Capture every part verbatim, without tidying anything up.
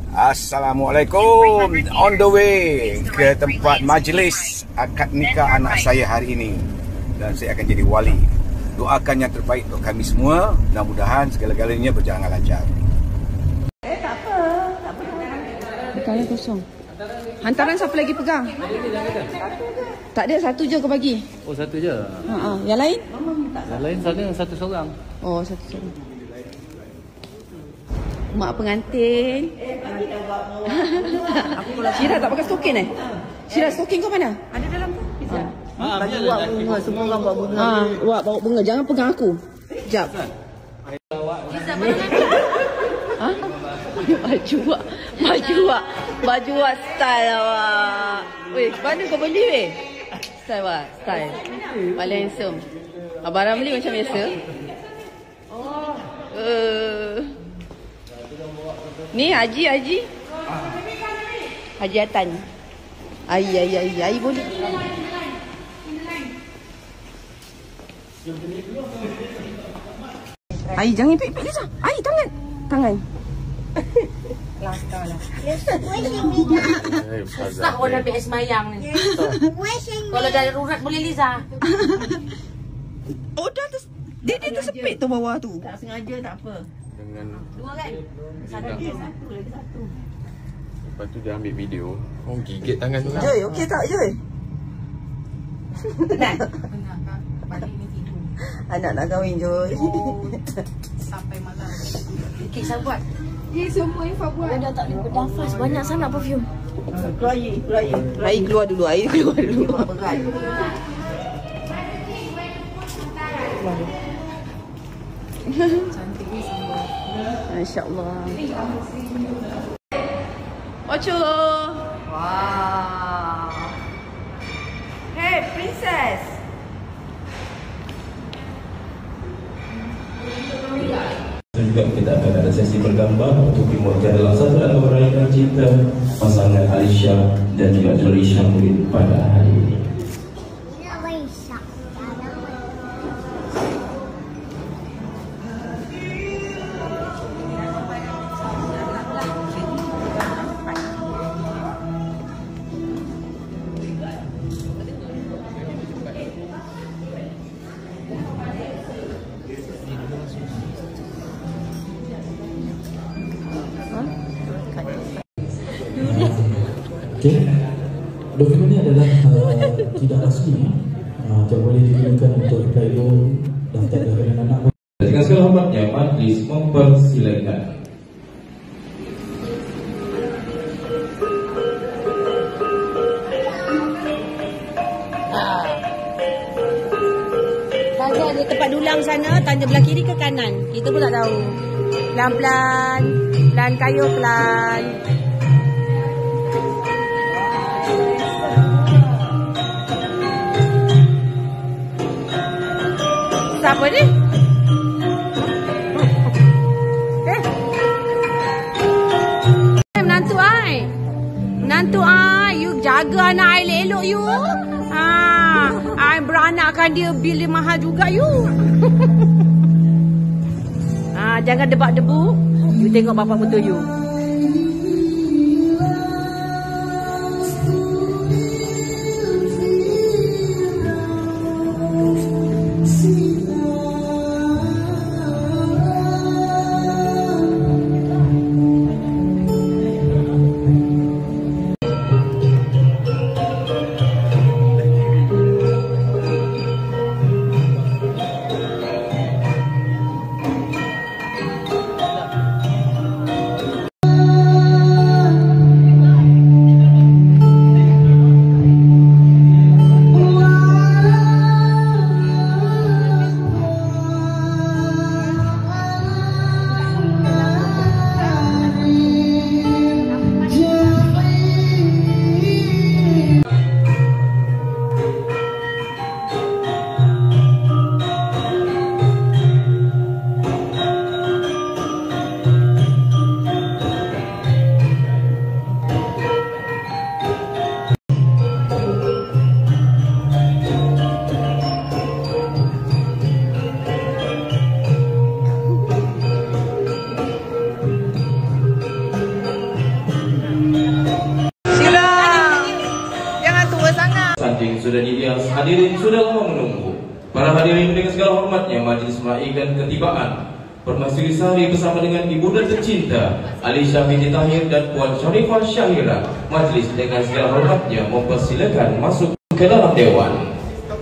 Assalamualaikum. On the way ke tempat majlis akad nikah anak saya hari ini, dan saya akan jadi wali. Doakan yang terbaik untuk kami semua. Mudah-mudahan segala-galanya berjalan lancar. Eh tak apa, tak apa. Bekalnya kosong. Hantaran siapa lagi pegang? Tak ada, satu je kau bagi. Oh, satu je. Ha ah, yang lain? Yang lain sana satu seorang. Oh, satu seorang. Mak pengantin. Syirah tak pakai stokin eh? Syirah, stokin kau mana? Ada dalam tu. Ha. Ah, bagi buat bunga, semua orang bawa bunga. Ha, buat bawa bunga, jangan pegang aku. Sekejap. Ha? Baju buat, baju buat, baju buat style awak. Weh, mana kau beli weh? Style awak, style. Paling handsome. Abang beli macam biasa. Oh. Uh. Ni Haji, Haji. Haji Atan. Ai, ai, ai, ai boleh. Ai, jangan ipik-ipik Liza. Ai, tangan. Tangan. Langkah lah. Susah orang nak pergi semayang ni. Kalau dah darurat boleh Liza. Oh, dah ter... Dia, dia tersepit tu bawah tu. Tak sengaja tak apa. Dengan Dua kan? Satu lagi satu lagi satu. lepas tu dia ambil video. Oh, gigit tangan tu lah. Joy, okey tak Joy? Benar? Benar kan? Balik ni tidur. Anak nak kahwin Joy. Oh, sampai malam. Kek saya buat. Ya, semua Ifah buat. Dah tak boleh bernafas. Banyak sangat perfume. Keluar air, keluar air. Air keluar dulu, air keluar dulu. Berat. Cantiknya semua. Masya-Allah. Ocho. Wow. Hey, princess. Dan juga kita akan ada sesi bergambar untuk dimuatkan dalam satu album raihan cinta pasangan Alisha dan juga Dori Syamudin pada hari ini. Okey, dokumen ini adalah uh, tidak rasmi, uh, tidak boleh digunakan untuk pelayan daftar dagangan anak. Dengan segala hormatnya, majlis mempersilakan. Tanya di tempat dulang sana, tanya belah kiri ke kanan. Kita pun tak tahu. Pelan-pelan, pelan kayu pelan. Siapa ni? Eh. Menantu ai. Menantu ai, you jaga anak ai elok you. Ha, ai beranakkan dia bil dia mahal juga you. Ha, jangan debak debu. You tengok bapa betul you. hadirin sudah lama menunggu. Para hadirin dengan segala hormatnya majlis meraihkan ketibaan Permaisuri Sari bersama dengan ibu dan tercinta Alisha binti Tahir dan Puan Sharifah Syahira. Majlis dengan segala hormatnya mempersilakan masuk ke dalam dewan.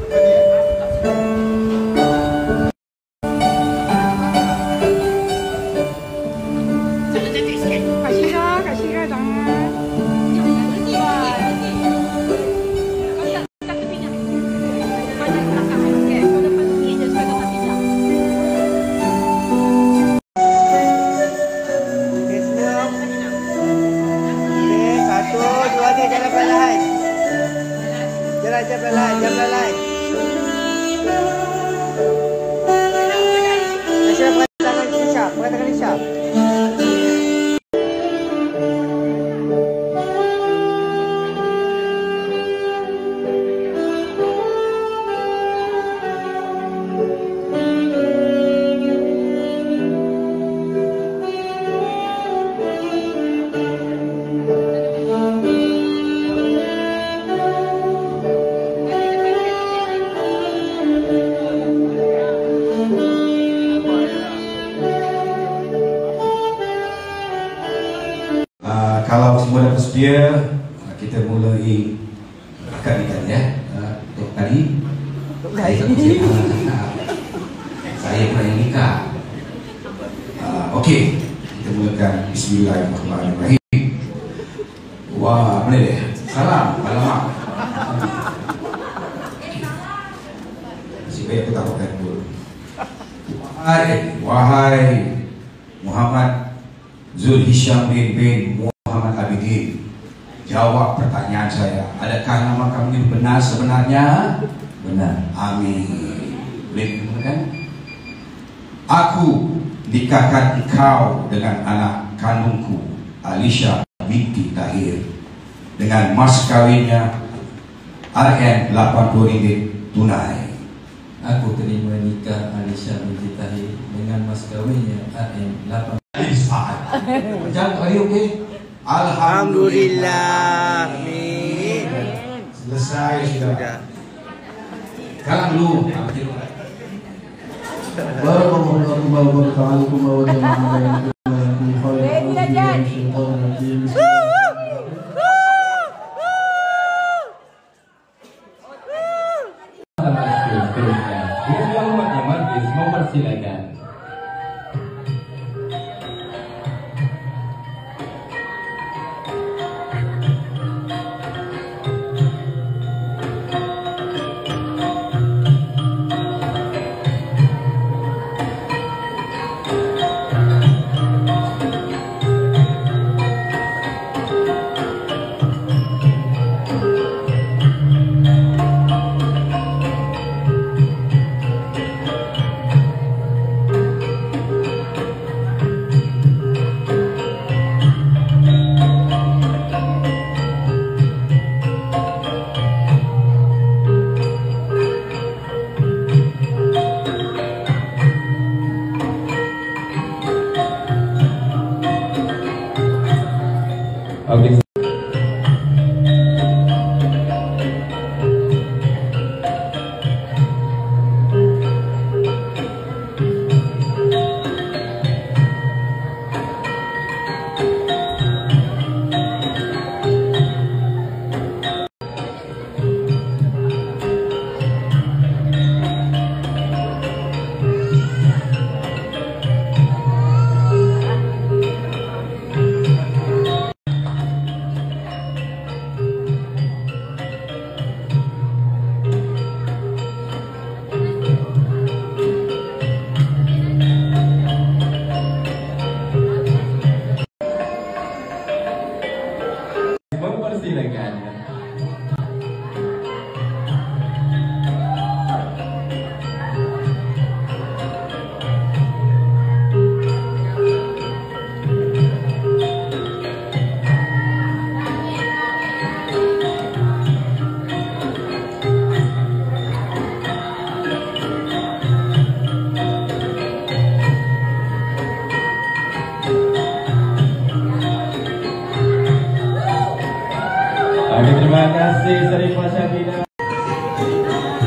Kalau semua dah bersedia, kita mulai akad nikah ya. Untuk tadi saya saya pernah nikah. Okey, kita mulakan Bismillahirrahmanirrahim. Wah, boleh deh. Salam, alamak. Masih baik aku takutkan dulu. Wahai, wahai Muhammad Zul Hisham bin bin Muhammad Abidin, jawab pertanyaan saya. Adakah nama kamu ini benar sebenarnya? Benar. Amin. Boleh dengarkan? Aku nikahkan engkau dengan anak kandungku Alisha binti Tahir dengan mas kawinnya R M lapan puluh ringgit tunai. Aku terima nikah Alisha binti Tahir dengan mas kawinnya R M lapan puluh ringgit. Jangan, are you okay? Alhamdulillah. Amin. Selesai sudah. Kalang dulu. Warahmatullahi wabarakatuh. Mempersilakan. Okay. Terima kasih Sharifah Syahira.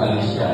Alicia.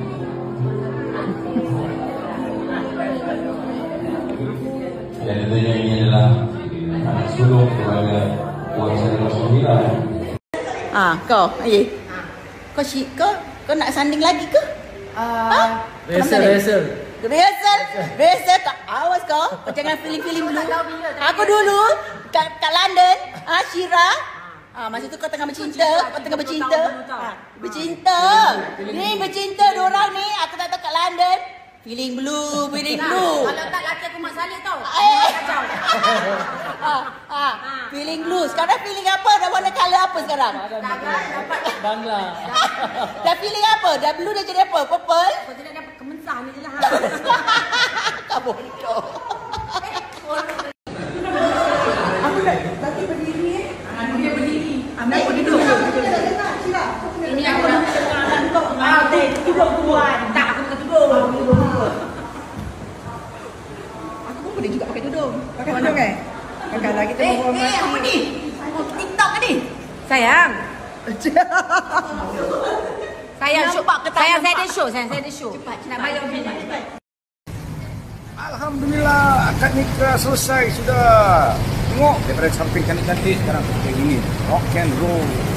Dan tentunya ini adalah anak sulung kepada Puan Sarah Sembilan. Ah, kau, aye. Kau si kau kau nak sanding lagi ke? Uh, Ha? Rehearsal, rehearsal. Rehearsal? Rehearsal tak? Awas kau. Kau jangan feeling-feeling dulu. Aku dulu kat, kat London, ah Syira. Ah masa tu kau tengah bercinta, kau tengah bercinta. Ah, bercinta. Ni bercinta dua orang ni, aku tak tahu kat London. Feeling blue, feeling blue. Kalau tak laki aku Mak Saleh tau. Eh. ah, ah, feeling blue. Sekarang feeling apa? Dah warna colour apa sekarang? Dapat Bangla. Dah feeling apa? Dah blue dah jadi apa? Purple? kau tidak dapat kementah ni je lah. Kau bodoh. Ini aku dah. Ah, teh tidur puan. Tak aku bukan tidur. Aku pun boleh juga pakai tudung. Pakai tudung eh? Pakai lagi kita Eh, menghormati. eh, apa ni? TikTok ke ni? Sayang. Sayang, show. Sayang, saya ada show. Sayang, saya ada show. Cepat, nak bayar macam ni. Alhamdulillah, akad nikah selesai sudah. Tengok daripada samping cantik-cantik sekarang seperti ini. Rock and roll.